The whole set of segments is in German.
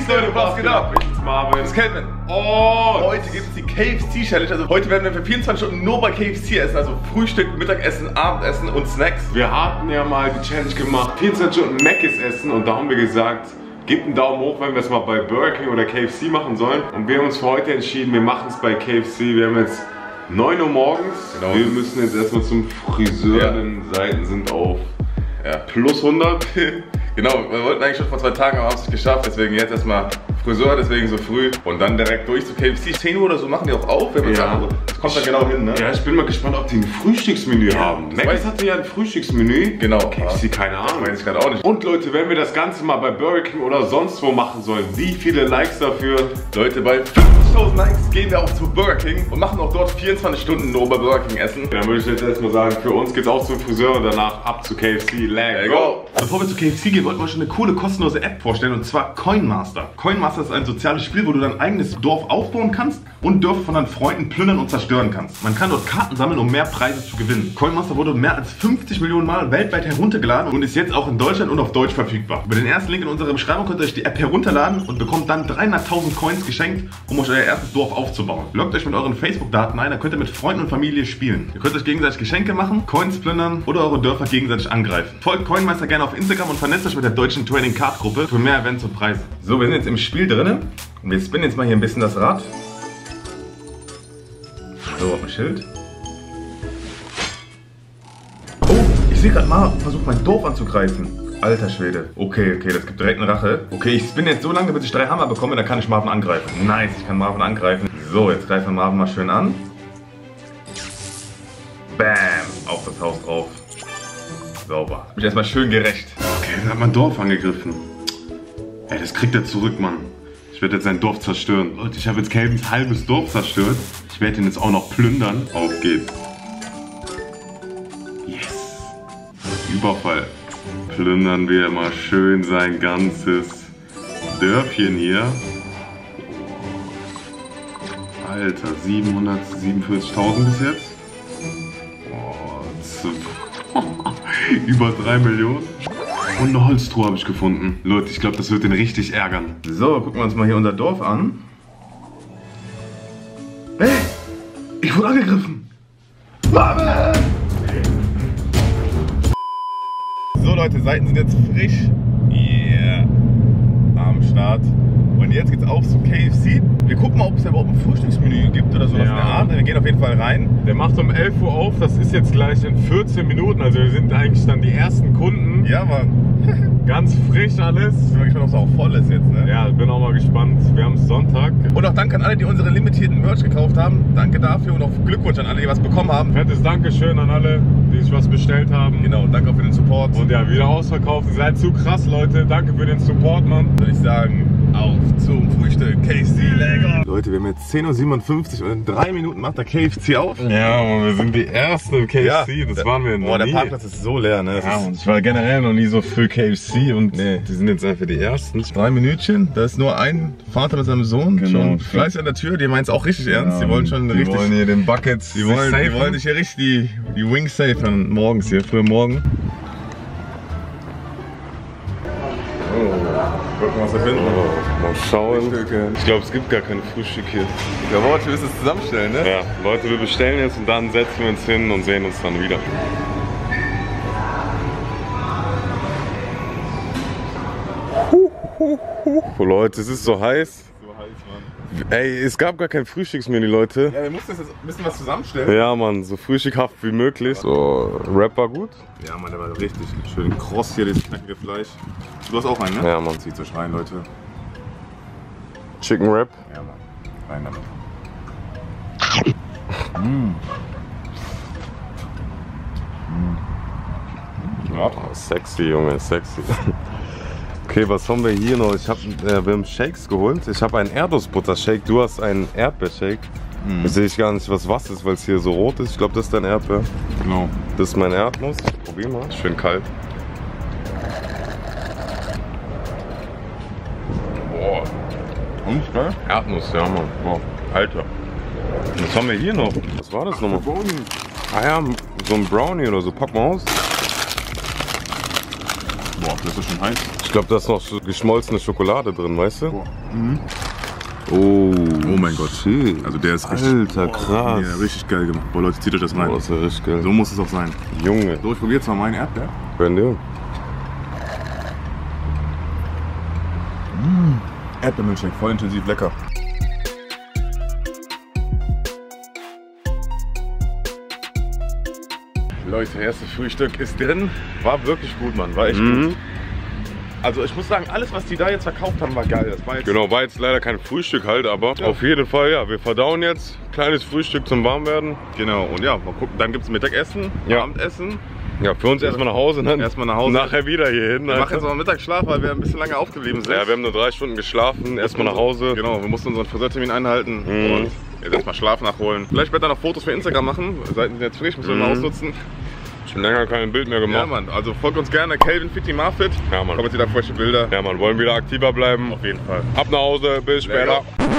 Leute, was geht ab? Ich bin's Marvin. Das ist Kelvin. Oh! Heute gibt es die KFC Challenge. Also heute werden wir für 24 Stunden nur bei KFC essen. Also Frühstück, Mittagessen, Abendessen und Snacks. Wir hatten ja mal die Challenge gemacht, 24 Stunden Mc's essen und da haben wir gesagt, gebt einen Daumen hoch, wenn wir es mal bei Burger King oder KFC machen sollen. Und wir haben uns für heute entschieden, wir machen es bei KFC. Wir haben jetzt 9 Uhr morgens. Genau. Wir müssen jetzt erstmal zum Friseur, Ja. denn Seiten sind auf plus 100. Genau, wir wollten eigentlich schon vor 2 Tagen, aber haben es nicht geschafft. Deswegen jetzt erstmal Friseur, deswegen so früh. Und dann direkt durch zu KFC. 10 Uhr oder so machen die auch auf. Wenn wir sagen, das kommt dann genau hin, ne? Ja, ich bin mal gespannt, ob die ein Frühstücksmenü haben. das Mc's hatte ja ein Frühstücksmenü. Genau. KFC, keine Ahnung. Weiß ich gerade auch nicht. Und Leute, wenn wir das Ganze mal bei Burger King oder sonst wo machen sollen, wie viele Likes dafür? Leute, bei 50.000 Likes gehen wir auch zu Burger King und machen auch dort 24 Stunden nur bei Burger King essen. Dann würde ich jetzt erstmal sagen, für uns geht's auch zum Friseur und danach ab zu KFC. Let's go! Bevor wir zu KFC gehen, wollten wir schon eine coole kostenlose App vorstellen, und zwar Coinmaster. Coinmaster ist ein soziales Spiel, wo du dein eigenes Dorf aufbauen kannst und Dörfer von deinen Freunden plündern und zerstören kannst. Man kann dort Karten sammeln, um mehr Preise zu gewinnen. Coinmaster wurde mehr als 50 Millionen Mal weltweit heruntergeladen und ist jetzt auch in Deutschland und auf Deutsch verfügbar. Über den ersten Link in unserer Beschreibung könnt ihr euch die App herunterladen und bekommt dann 300.000 Coins geschenkt, um euch euer erstes Dorf aufzubauen. Loggt euch mit euren Facebook-Daten ein, dann könnt ihr mit Freunden und Familie spielen. Ihr könnt euch gegenseitig Geschenke machen, Coins plündern oder eure Dörfer gegenseitig angreifen. Folgt Coinmaster gerne auf Instagram und vernetzt euch mit der deutschen Trading Card Gruppe für mehr Events und Preise. So, wir sind jetzt im Spiel drin und wir spinnen jetzt mal hier ein bisschen das Rad. So, auf dem Schild. Oh, ich sehe gerade mal, versucht mein Dorf anzugreifen. Alter Schwede. Okay, das gibt direkt eine Rache. Okay, ich spinne jetzt so lange, bis ich 3 Hammer bekomme, dann kann ich Marvin angreifen. Nice, ich kann Marvin angreifen. So, jetzt greifen wir Marvin mal schön an. Bam, auf das Haus drauf. Sauber. Bin ich erstmal schön gerecht. Okay, dann hat mein Dorf angegriffen. Ey, das kriegt er zurück, Mann. Ich werde jetzt sein Dorf zerstören. Leute, ich habe jetzt Kelvins halbes Dorf zerstört. Ich werde ihn jetzt auch noch plündern. Auf geht's. Yes. Überfall. Plündern wir mal schön sein ganzes Dörfchen hier. Alter, 747.000 bis jetzt. Oh, über 3 Millionen. Und eine Holztruhe habe ich gefunden. Leute, ich glaube, das wird den richtig ärgern. So, gucken wir uns mal hier unser Dorf an. Hey, ich wurde angegriffen. So Leute, Seiten sind jetzt frisch. Yeah. Am Start. Und jetzt geht's auf zu KFC. Wir gucken mal, ob es da überhaupt ein Frühstücksmenü gibt oder sowas in der Art. Wir gehen auf jeden Fall rein. Der macht um 11 Uhr auf, das ist jetzt gleich in 14 Minuten, also wir sind eigentlich dann die ersten Kunden. Ja, Mann. Ganz frisch alles. Ich bin mal gespannt, ob es auch voll ist jetzt, ne? Ja, bin auch mal gespannt. Wir haben Sonntag. Und auch danke an alle, die unsere limitierten Merch gekauft haben. Danke dafür und auch Glückwunsch an alle, die was bekommen haben. Fettes Dankeschön an alle, die sich was bestellt haben. Genau, danke auch für den Support. Und ja, wieder ausverkauft. Ihr seid zu krass, Leute. Danke für den Support, Mann. Würde ich sagen, auf zum Frühstück. KFC, lecker! Leute, wir haben jetzt 10:57 Uhr und in 3 Minuten macht der KFC auf. Ja, und wir sind die Ersten im KFC. Das waren wir noch Boah, der nie. Parkplatz ist so leer, ne? Das Ja, ist und ich war generell noch nie so für KFC und die sind jetzt einfach die Ersten. 3 Minütchen, da ist nur ein Vater mit seinem Sohn, Genau. schon fleißig an der Tür, die meinen es auch richtig ernst, die wollen schon richtig, Die wollen hier den Buckets. die wollen dich hier richtig die Wings safen morgens hier, früh morgen. Gucken, was wir finden. Mal schauen. Ich glaube, es gibt gar kein Frühstück hier. Ja, Wort, wir müssen es zusammenstellen, ne? Ja, Leute, wir bestellen jetzt und dann setzen wir uns hin und sehen uns dann wieder. Oh, Leute, es ist so heiß. So heiß, Mann. Ey, es gab gar kein Frühstücksmenü, Leute. Ja, wir mussten jetzt ein bisschen was zusammenstellen. Ja, Mann, so frühstückhaft wie möglich. So, Wrap war gut. Ja, Mann, der war richtig schön kross hier, das knackige Fleisch. Du hast auch einen, ne? Ja, Mann. Zieht euch rein, Leute. Chicken Wrap. Ja, Mann. Rein damit. Ja. Oh, sexy, Junge, sexy. Okay, was haben wir hier noch? Wir haben Shakes geholt. Ich habe einen Erdnussbutter-Shake, du hast einen Erdbeer-Shake. Da sehe ich gar nicht, was ist, weil es hier so rot ist. Ich glaube, das ist dein Erdbeer. Genau. Das ist mein Erdnuss. Probier mal. Schön kalt. Boah. Und, geil? Erdnuss, ja, Mann. Boah. Alter. Was haben wir hier noch? Was war das nochmal? Ah ja, so ein Brownie oder so. Pack mal aus. Boah, das ist schon heiß. Ich glaube, da ist noch geschmolzene Schokolade drin, weißt du? Boah. Oh, Oh mein Gott. Shit. Also der ist richtig, Alter, krass. ja, richtig geil gemacht. Boah Leute, zieht euch das rein. Boah, das ist ja richtig geil. So muss es auch sein. Junge, So, ich probiere jetzt mal meinen Erdbeer. gönn dir. Erdbeermilchshake, voll intensiv lecker. Leute, erstes Frühstück ist drin. War wirklich gut, Mann. War echt gut. Also ich muss sagen, alles was die da jetzt verkauft haben, war geil. Das war jetzt Genau, war jetzt leider kein Frühstück halt, aber auf jeden Fall, ja, wir verdauen jetzt. Kleines Frühstück zum Warmwerden. Genau, und ja, mal gucken. Dann gibt es Mittagessen, Ja. Abendessen. Ja, für uns erstmal nach Hause, dann Erstmal nach Hause. nachher wieder hier hin. Wir machen jetzt noch einen Mittagsschlaf, weil wir ein bisschen lange aufgeblieben sind. Ja, wir haben nur 3 Stunden geschlafen, erstmal nach Hause. Genau, wir mussten unseren Friseurtermin einhalten und jetzt erstmal Schlaf nachholen. Vielleicht später noch Fotos für Instagram machen. Seiten sind jetzt frisch, müssen wir mal ausnutzen. Schon länger kein Bild mehr Ja, gemacht. Mann, also folgt uns gerne, Calvin Fitty Marfit. Ja, Mann. Kommen jetzt wieder frische Bilder. Ja, man, wollen wieder aktiver bleiben. Auf jeden Fall. Ab nach Hause, bis später. Lecker.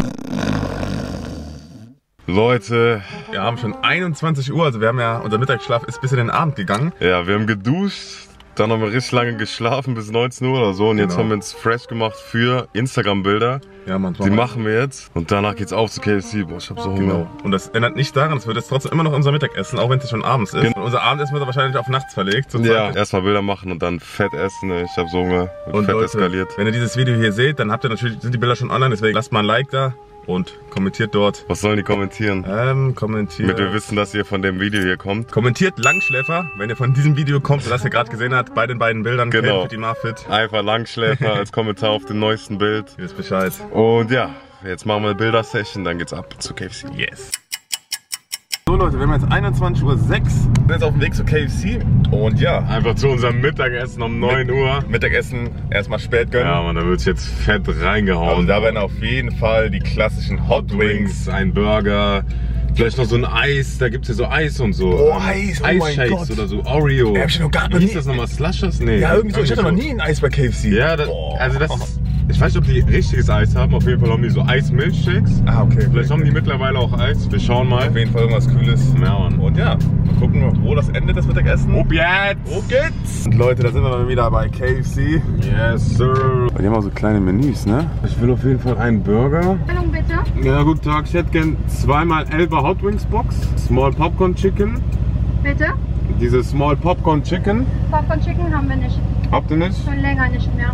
Leute, wir haben schon 21 Uhr, also wir haben ja, unser Mittagsschlaf ist bis in den Abend gegangen. Ja, wir haben geduscht, dann haben wir richtig lange geschlafen bis 19 Uhr oder so und jetzt Genau. haben wir uns fresh gemacht für Instagram-Bilder. Ja, Mann, Die machen wir jetzt und danach geht's auf zu KFC. Boah, ich hab so Hunger. Genau. Und das ändert nicht daran, es wird jetzt trotzdem immer noch unser Mittagessen, auch wenn es schon abends ist. Und unser Abendessen wird wahrscheinlich auf nachts verlegt. Ja, erstmal Bilder machen und dann fett essen. ey. Ich hab so Hunger. Wird Und fett Leute, eskaliert. wenn ihr dieses Video hier seht, dann habt ihr natürlich, sind die Bilder schon online, deswegen lasst mal ein Like da und kommentiert dort. Was sollen die kommentieren? Kommentiert. Damit wir wissen, dass ihr von dem Video hier kommt. Kommentiert Langschläfer, wenn ihr von diesem Video kommt, das ihr gerade gesehen habt, bei den beiden Bildern. Genau. Calvin Fitty Marfit. Einfach Langschläfer als Kommentar auf dem neuesten Bild. Ihr wisst Bescheid. Und ja, jetzt machen wir eine Bilder-Session, dann geht's ab zu KFC. Yes. So Leute, wir haben jetzt 21:06 Uhr. Wir sind jetzt auf dem Weg zu KFC. Und ja, Einfach zu unserem Mittagessen um 9 Uhr. Mittagessen erstmal spät gönnen. Ja, man, da wird's jetzt fett reingehauen. Also da werden auf jeden Fall die klassischen Hot Wings. ein Burger, vielleicht noch so ein Eis, da gibt's ja so Eis und so. Oh, Eis, oh mein Eisshakes Gott. oder so Oreo. Ja, hab ich noch gar Wie nicht. hieß das nochmal? Slushers? Nee. Ja, irgendwie so. Ich hatte noch so. nie ein Eis bei KFC. Ja, das, Boah. also das ist, ich weiß nicht, ob die richtiges Eis haben. Auf jeden Fall haben die so Eis-Milchshakes. Ah, okay. Vielleicht haben die mittlerweile auch Eis. Wir schauen mal. Auf jeden Fall irgendwas Cooles. Ja, Mann. Und ja, mal gucken, wo das endet, das Mittagessen. Ob jetzt! Wo geht's? Und Leute, da sind wir dann wieder bei KFC. Yes, sir. Die haben auch so kleine Menüs, ne? Ich will auf jeden Fall einen Burger. Bestellung bitte. Ja, guten Tag. Ich hätte gern 2x11er Hot Wings Box. Small Popcorn Chicken. Bitte. Diese Small Popcorn Chicken. Popcorn Chicken haben wir nicht. Habt ihr nicht? Schon länger nicht mehr.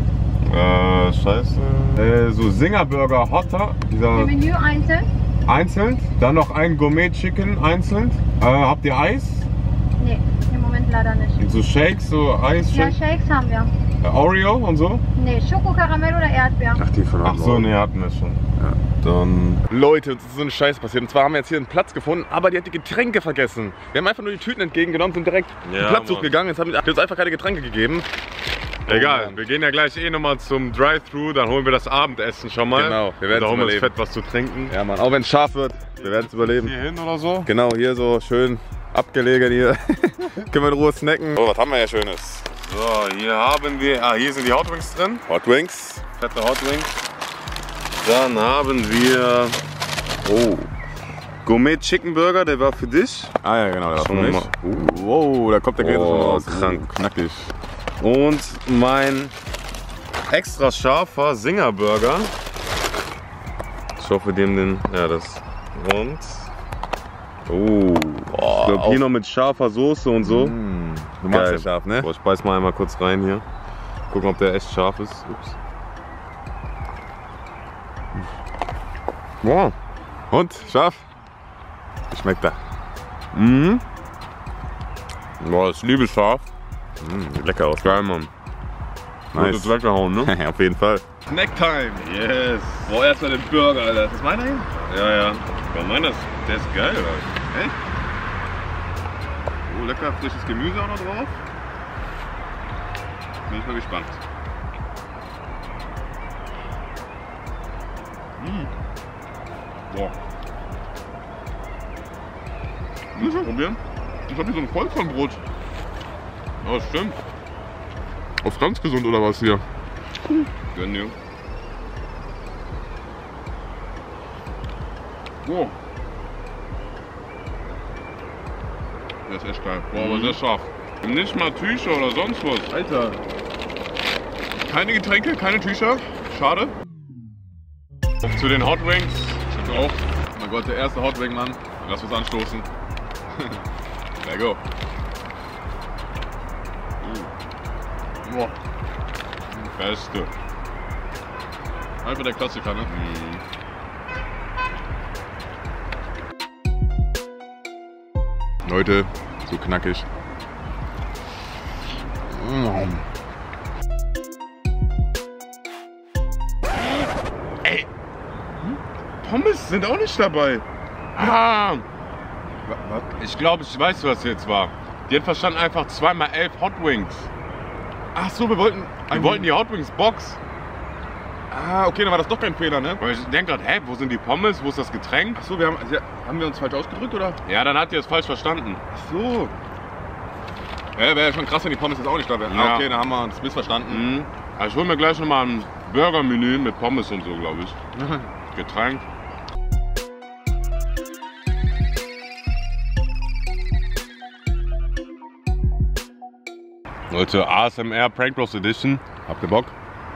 Scheiße. So Singer Burger Hotter. Dieser Im Menü einzeln? einzeln. Dann noch ein Gourmet Chicken einzeln. Habt ihr Eis? Nee, im Moment leider nicht. So Shakes, so Ja, Eisshakes? Shakes haben wir. Oreo und so? Nee, Schoko, Karamell oder Erdbeer. Ach, die von Ach so, nee, hatten wir schon. Ja. Dann. Leute, uns ist so eine Scheiße passiert. Und zwar haben wir jetzt hier einen Platz gefunden, aber die hat die Getränke vergessen. Wir haben einfach nur die Tüten entgegengenommen, sind direkt Ja, Platz Mann. gegangen. Jetzt haben die uns einfach keine Getränke gegeben. Egal, wir gehen ja gleich nochmal zum Drive-Thru, dann holen wir das Abendessen schon mal. Genau, wir werden's da holen wir uns überleben. fett was zu trinken. Ja, Mann, auch wenn es scharf wird, wir werden es überleben. Hier hin oder so? Genau, hier so schön abgelegen hier. Können wir in Ruhe snacken. Oh, was haben wir hier Schönes? So, hier haben wir, hier sind die Hot Wings drin. Hot Wings. Fette Hot Wings. Dann haben wir, Gourmet Chicken Burger, der war für dich. Ah ja, genau, der war für Schauen wir mich. Wow, da kommt der Käse schon raus. krank. Knackig. Und mein extra scharfer Singer Burger. Ich hoffe, dem den, ja das. Und, ich glaube hier noch mit scharfer Soße und so. Du magst Geil. ja scharf, ne? Boah, ich beiß mal einmal kurz rein hier. Gucken, ob der echt scharf ist. Ups. Wow. Und? Scharf? Wie schmeckt der? Mhm. Boah, ich liebe scharf. Sieht lecker aus. Geil, Mann. Nice. Wird jetzt weggehauen, ne? Auf jeden Fall. Snacktime. Yes. Boah, erstmal den Burger, Alter. Das ist meiner hier? Ja, ja. Boah, meiner ist, der ist geil, Alter. Echt? Oh, lecker frisches Gemüse auch noch drauf. Bin ich mal gespannt. Boah. Muss ich probieren? Ich hab hier so ein Vollkornbrot. Oh, stimmt. Auf ganz gesund oder was hier? Gönn dir. Boah. Der ist echt geil. Boah, aber sehr scharf. Nicht mal Tücher oder sonst was. Alter, Keine Getränke, keine T-Shirt. Schade. Zu den Hot Wings. Jetzt auch. Oh mein Gott, der erste Hot Wing, Mann. Lass uns anstoßen. There go. Boah. Beste. Einfach der Klassiker, ne? Leute, so knackig. Ey, Pommes sind auch nicht dabei. Ah. Ich glaube, ich weiß, was jetzt war. Die hat verstanden einfach 2x11 Hot Wings. Ach so, wir wollten die Hot Wings Box. Ah, okay, dann war das doch kein Fehler, ne? Weil ich denke gerade, hä, wo sind die Pommes, wo ist das Getränk? Ach so, haben wir uns falsch ausgedrückt, oder? Ja, dann hat die es falsch verstanden. Ach so. Ja, wäre ja schon krass, wenn die Pommes jetzt auch nicht da wären. Ja. Ah, okay, dann haben wir uns missverstanden. Mhm. Also ich hole mir gleich nochmal ein Burger-Menü mit Pommes und so, glaube ich. Getränk. Leute, ASMR Prank Bros Edition. Habt ihr Bock?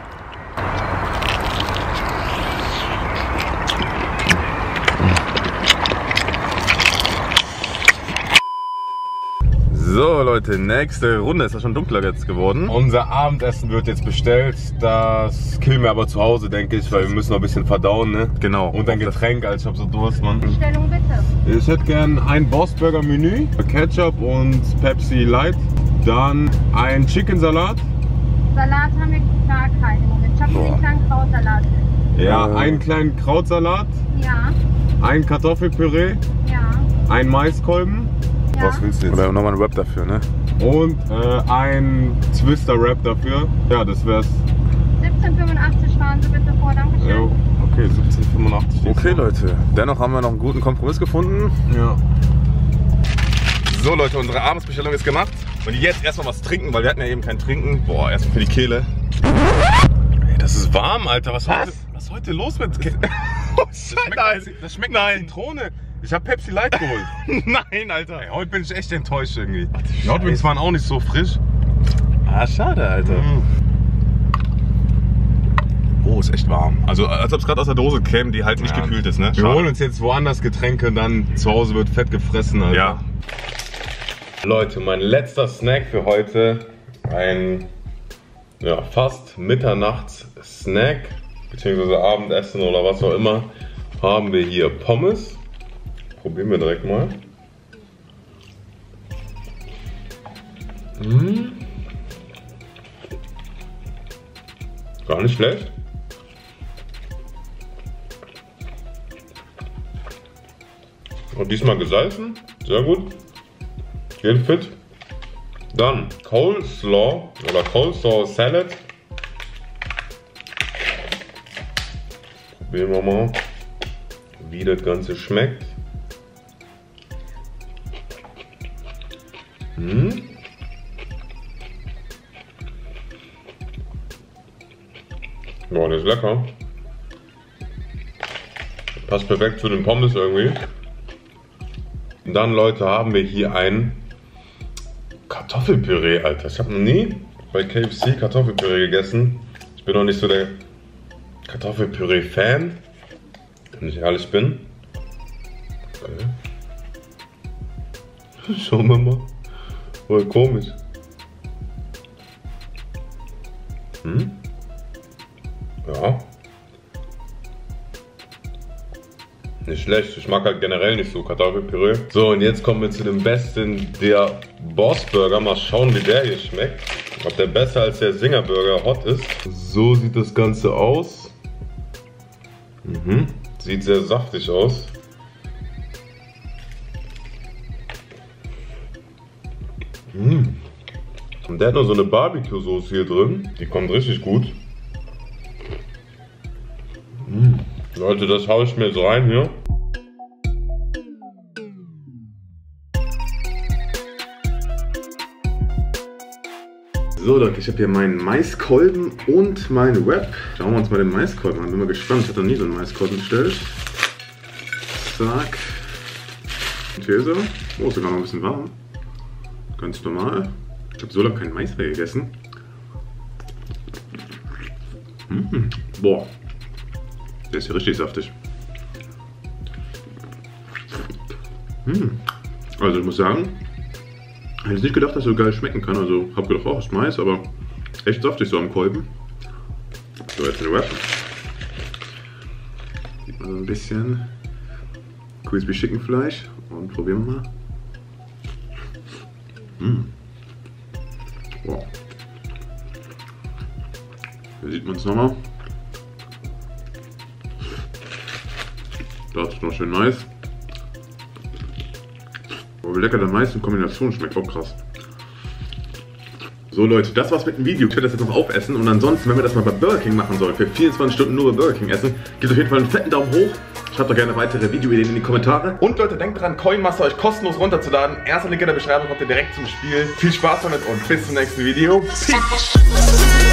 So Leute, nächste Runde. Ist ja schon dunkler jetzt geworden. Unser Abendessen wird jetzt bestellt. Das killen wir aber zu Hause, denke ich, weil wir müssen noch ein bisschen verdauen, ne? Genau. Und ein Getränk, als ich hab so Durst, Mann. Bestellung bitte. Ich hätte gern ein Bossburger Menü, Ketchup und Pepsi Light. Dann ein Chicken Salat. Salat haben wir gar keinen im Moment. Ich habe einen kleinen Krautsalat. Ja, einen kleinen Krautsalat. Ja. Ein Kartoffelpüree. Ja. Ein Maiskolben. Ja. Was willst du jetzt? Oder nochmal ein Wrap dafür, ne? Und ein Twister-Wrap dafür. Ja, das wär's. 17,85 fahren Sie bitte vor, danke schön. Okay, 17,85. Okay Leute, dennoch haben wir noch einen guten Kompromiss gefunden. Ja. So Leute, unsere Abendsbestellung ist gemacht. Und jetzt erstmal was trinken, weil wir hatten ja eben kein Trinken. Boah, erstmal für die Kehle. Ey, das ist warm, Alter. Was ist heute los mit... Oh, das schmeckt nach Zitrone. Ich hab Pepsi Light geholt. Nein, Alter. Ey, heute bin ich echt enttäuscht irgendwie. Die Hot Wings waren auch nicht so frisch. Ah, schade, Alter. Oh, ist echt warm. Also als ob es gerade aus der Dose käme, die halt nicht gekühlt ist, ne? Wir holen uns jetzt woanders Getränke, dann zu Hause wird fett gefressen, Alter. Ja. Leute, mein letzter Snack für heute. Ein fast Mitternachts-Snack, beziehungsweise Abendessen oder was auch immer. Haben wir hier Pommes. Probieren wir direkt mal. Gar nicht schlecht. Und diesmal gesalzen. Sehr gut. Geht fit. Dann Coleslaw oder Coleslaw Salad. Probieren wir mal, wie das Ganze schmeckt. Boah, das ist lecker. Passt perfekt zu den Pommes irgendwie. Und dann, Leute, haben wir hier ein Kartoffelpüree, Alter. Ich habe noch nie bei KFC Kartoffelpüree gegessen. Ich bin noch nicht so der Kartoffelpüree-Fan, wenn ich ehrlich bin. Okay. Schauen wir mal. Voll komisch. Ja. Nicht schlecht, ich mag halt generell nicht so Kartoffelpüree. So, und jetzt kommen wir zu dem besten, der Bossburger. Mal schauen, wie der hier schmeckt. Ob der besser als der Singer Burger Hot ist. So sieht das Ganze aus. Sieht sehr saftig aus. Und der hat noch so eine Barbecue-Soße hier drin. Die kommt richtig gut. Leute, das haue ich mir jetzt rein hier. So Leute, ich habe hier meinen Maiskolben und meinen Wrap. Schauen wir uns mal den Maiskolben an. Bin mal gespannt, ich hatte noch nie so einen Maiskolben bestellt. Zack. Käse. Oh, ist sogar noch ein bisschen warm. Ganz normal. Ich habe so lange keinen Mais mehr gegessen. Boah. Der ist hier richtig saftig. Also ich muss sagen, ich hätte nicht gedacht, dass er so geil schmecken kann. Also hab gedacht, oh, ist nice, aber echt saftig so am Kolben. So, jetzt eine Wrap. Sieht man so ein bisschen Crispy Chicken Fleisch und probieren wir mal. Wow. Hier sieht man es nochmal. Das ist noch schön nice. Aber wie lecker der Mais in Kombination schmeckt, auch krass. So Leute, das war's mit dem Video. Ich werde das jetzt noch aufessen und ansonsten, wenn wir das mal bei Burger King machen sollen, für 24 Stunden nur bei Burger King essen, gebt auf jeden Fall einen fetten Daumen hoch. Schreibt doch gerne weitere Videoideen in die Kommentare. Und Leute, denkt dran, Coinmaster euch kostenlos runterzuladen. Erster Link in der Beschreibung, kommt ihr direkt zum Spiel. Viel Spaß damit und bis zum nächsten Video. Peace.